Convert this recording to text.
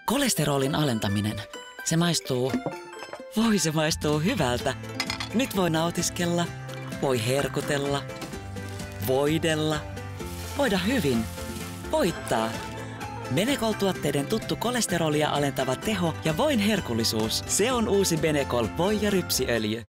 Kolesterolin alentaminen. Se maistuu... se maistuu hyvältä. Nyt voi nautiskella, voi herkutella, voidella, voida hyvin, voittaa. Benecol-tuotteiden tuttu kolesterolia alentava teho ja voin herkullisuus. Se on uusi Benecol voi- ja rypsiöljy.